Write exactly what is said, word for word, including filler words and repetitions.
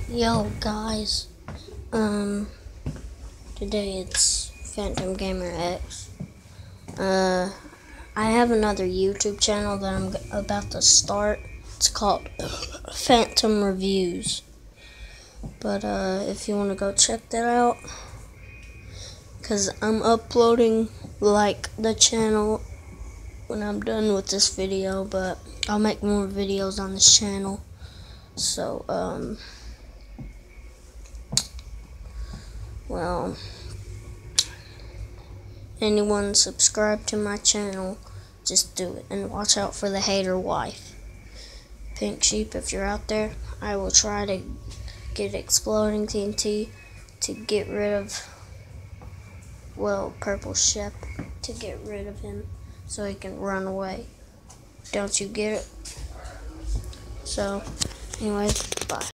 Yo guys, um, today it's Phantom Gamer X. Uh, I have another YouTube channel that I'm about to start. It's called Phantom Reviews. But uh, if you want to go check that out, cause I'm uploading like the channel when I'm done with this video, but I'll make more videos on this channel. So um. Well, anyone subscribe to my channel, just do it. And watch out for the hater wife. Pink Sheep, if you're out there, I will try to get exploding T N T to get rid of, well, Purple Shep, to get rid of him so he can run away. Don't you get it? So, anyways, bye.